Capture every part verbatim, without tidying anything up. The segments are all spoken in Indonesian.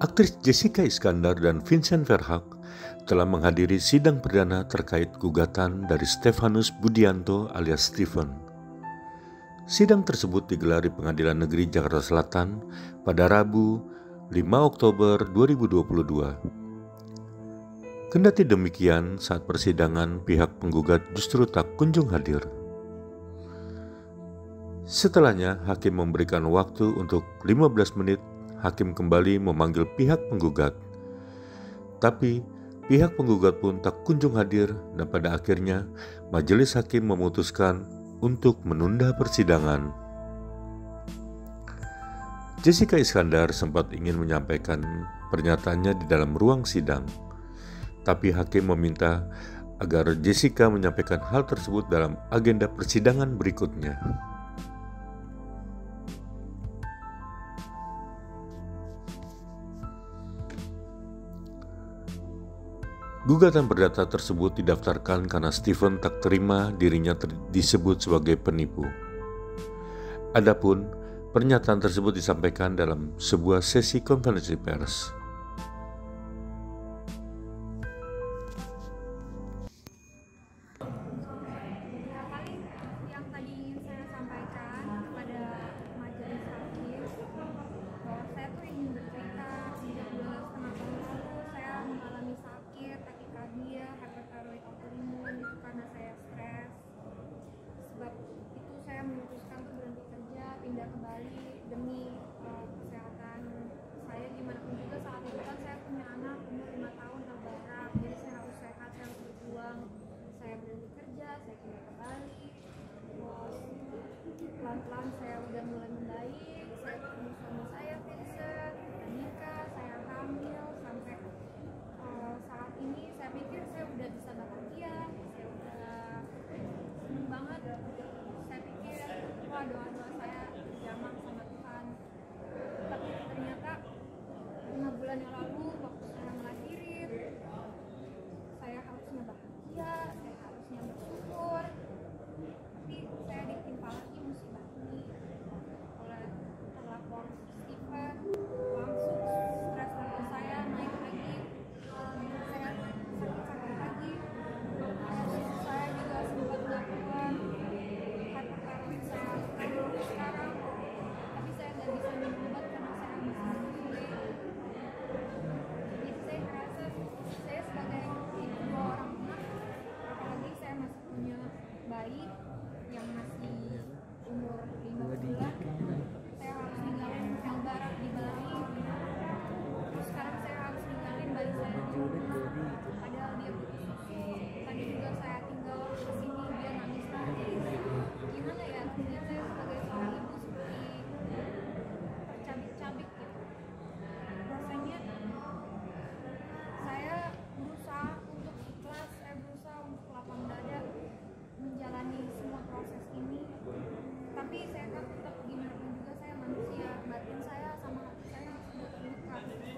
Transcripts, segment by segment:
Aktris Jessica Iskandar dan Vincent Verhaak telah menghadiri sidang perdana terkait gugatan dari Stefanus Budianto alias Stephen. Sidang tersebut digelar di Pengadilan Negeri Jakarta Selatan pada Rabu lima Oktober dua ribu dua puluh dua. Kendati demikian, saat persidangan pihak penggugat justru tak kunjung hadir. Setelahnya, hakim memberikan waktu untuk lima belas menit. Hakim kembali memanggil pihak penggugat. Tapi pihak penggugat pun tak kunjung hadir dan pada akhirnya majelis hakim memutuskan untuk menunda persidangan. Jessica Iskandar sempat ingin menyampaikan pernyataannya di dalam ruang sidang. Tapi hakim meminta agar Jessica menyampaikan hal tersebut dalam agenda persidangan berikutnya. Gugatan perdata tersebut didaftarkan karena Stephen tak terima dirinya ter- disebut sebagai penipu. Adapun pernyataan tersebut disampaikan dalam sebuah sesi konferensi pers. Pindah ke Bali demi uh, kesehatan saya, gimana pun juga saat itu kan saya punya anak umur lima tahun terbarak, jadi saya harus sehat, saya harus berjuang. Saya berhenti kerja, saya pindah ke Bali, terus pelan-pelan saya udah mulai membaik, saya ketemu suami saya Vincent, kita nikah, saya hamil, sampai uh, saat ini saya pikir saya udah bisa bahagia, saya udah seneng banget. Saya pikir wah doa-doa saya jamang sama Tuhan, tapi ternyata lima bulan yang lalu waktu saya melahirin, saya harusnya bahagia, saya harusnya bersyukur, tapi saya ditimpa lagi musibah ini oleh terlapor Stephen. Langsung stres level saya naik lagi, saya sakit-sakit lagi, saya juga sempat melakukan hypertension saya sekarang, tapi saya nggak bisa minum obat karena saya masih menyusui. Jadi saya merasa saya sebagai ibu dua orang anak, apalagi saya masih punya bayi yang masih umur lima bulan, saya harus ninggalin Jawa Barat di Bali. Terus sekarang saya harus ninggalin bayi saya di rumah, padahal dia butuh susu. Tadi juga saya tinggal di sini, dia nangis nangis. Gimana ya, artinya saya sebagai seorang ibu seperti tercabik-cabik gitu. Rasanya saya berusaha untuk ikhlas, saya berusaha untuk lapang dada menjalani semua proses ini. Tapi saya kan tetap gimana pun juga saya manusia, batin saya sama hati saya sudah terluka.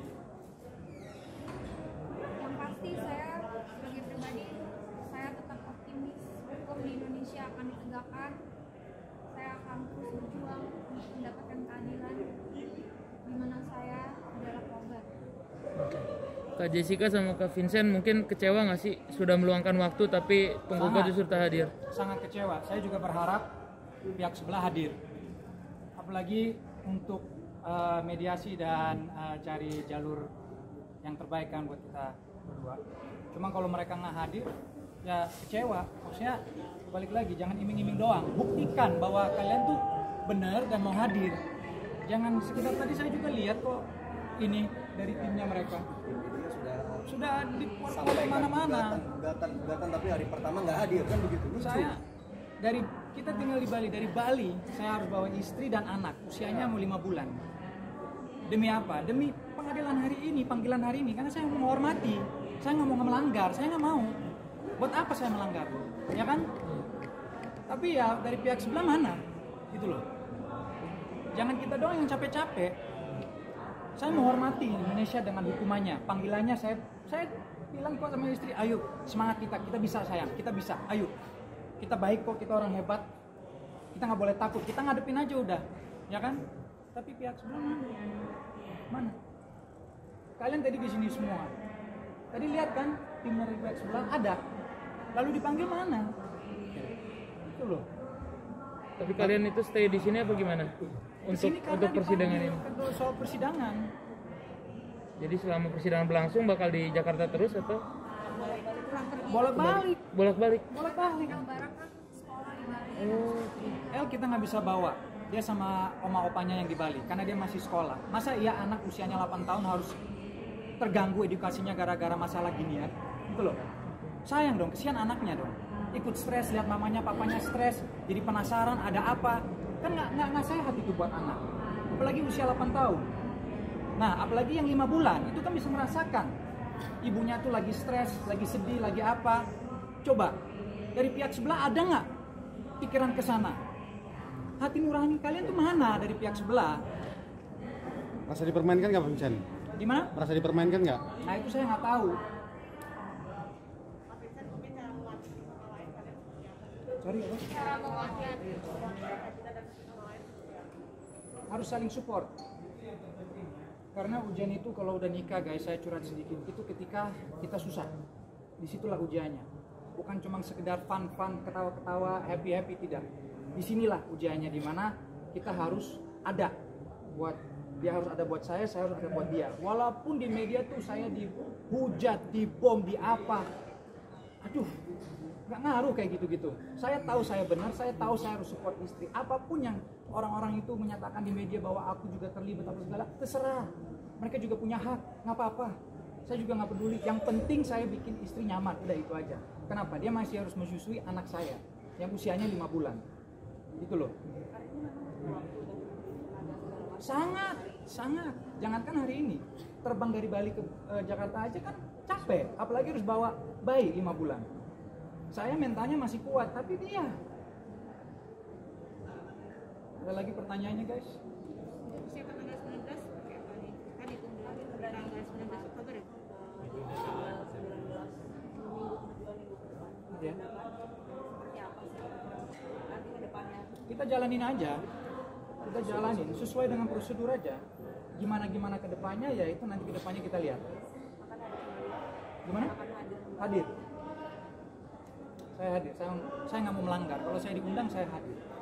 Yang pasti saya sebagai pribadi, saya tetap optimis hukum di Indonesia akan ditegakkan. Saya akan terus berjuang untuk mendapatkan keadilan di mana saya adalah korban. Kak Jessica sama Kak Vincent mungkin kecewa nggak sih sudah meluangkan waktu tapi penggugat justru tak hadir? Sangat kecewa. Saya juga berharap pihak sebelah hadir. Apalagi untuk uh, mediasi dan uh, cari jalur yang terbaik kan buat kita berdua. Cuma kalau mereka nggak hadir, ya kecewa. Maksudnya balik lagi, jangan iming-iming doang. Buktikan bahwa kalian tuh benar dan mau hadir. Jangan sekedar tadi saya juga lihat kok ini dari timnya mereka sudah diportal oleh mana-mana. Gugatan, gugatan tapi hari pertama nggak hadir kan begitu. Lucu. Saya dari kita tinggal di Bali, dari Bali saya harus bawa istri dan anak, usianya mau lima bulan. Demi apa? Demi pengadilan hari ini, panggilan hari ini, karena saya mau menghormati. Saya nggak mau melanggar, saya nggak mau. Buat apa saya melanggar? Ya kan? Tapi ya dari pihak sebelah mana? Gitu loh. Jangan kita doang yang capek-capek. Saya menghormati Indonesia dengan hukumannya, panggilannya saya saya bilang kok sama istri, ayo semangat kita, kita bisa sayang, kita bisa, ayo. Kita baik kok, kita orang hebat. Kita nggak boleh takut, kita ngadepin aja udah, ya kan? Tapi pihak sebelah mana? Mana? kalian tadi di sini semua. Tadi lihat kan tim dari pihak sebelah ada. Lalu dipanggil mana? Itu loh. Tapi kalian itu stay di sini apa gimana? Di Untuk sini karena untuk persidangan dipanggil ini. untuk soal persidangan. Jadi selama persidangan berlangsung bakal di Jakarta terus atau Bolak-balik, bolak-balik? bolak-balik. yang bareng kan sekolah di Bali. Oh, El kita nggak bisa bawa dia sama oma opanya yang di Bali karena dia masih sekolah. Masa iya anak usianya delapan tahun harus terganggu edukasinya gara-gara masalah ginian? Gitu loh. Sayang dong, kesian anaknya dong. Ikut stres lihat mamanya papanya stres, jadi penasaran ada apa. Kan nggak nggak nggak sehat itu buat anak. Apalagi usia delapan tahun. Nah, apalagi yang lima bulan itu kan bisa merasakan ibunya tuh lagi stres, lagi sedih, lagi apa. Coba dari pihak sebelah ada nggak pikiran ke sana? Hati nurani kalian tuh mana dari pihak sebelah? Merasa dipermainkan nggak, Vincent? Di mana? Merasa dipermainkan nggak? Nah itu saya nggak tahu. Sorry apa? Cara menguatkan. Harus saling support. Karena ujian itu kalau udah nikah guys, saya curhat sedikit, itu ketika kita susah. Disitulah ujiannya. Bukan cuma sekedar fun-fun, ketawa-ketawa, happy-happy, tidak. Disinilah ujiannya, dimana kita harus ada buat dia, harus ada buat saya, saya harus ada buat dia. Walaupun di media tuh saya dihujat, dibom, di apa, aduh, nggak ngaruh kayak gitu-gitu. Saya tahu saya benar, saya tahu saya harus support istri. Apapun yang orang-orang itu menyatakan di media bahwa aku juga terlibat apa segala, terserah. Mereka juga punya hak, nggak apa-apa. Saya juga nggak peduli. Yang penting saya bikin istri nyaman, udah itu aja. Kenapa? Dia masih harus menyusui anak saya yang usianya lima bulan. Gitu loh. Sangat, sangat. Jangankan hari ini, terbang dari Bali ke eh, Jakarta aja kan capek. Apalagi harus bawa bayi lima bulan. Saya mentalnya masih kuat, tapi dia. Ada lagi pertanyaannya guys? Siapa tanggal sembilan belas? Kayak apa nih? Kan ditunggu tanggal sembilan belas Oktober ya? Ya. Kita jalanin aja. Kita jalanin sesuai dengan prosedur aja. Gimana-gimana ke depannya ya itu nanti ke depannya kita lihat. Gimana? Hadir. Saya hadir. Saya saya nggak mau melanggar. Kalau saya diundang saya hadir.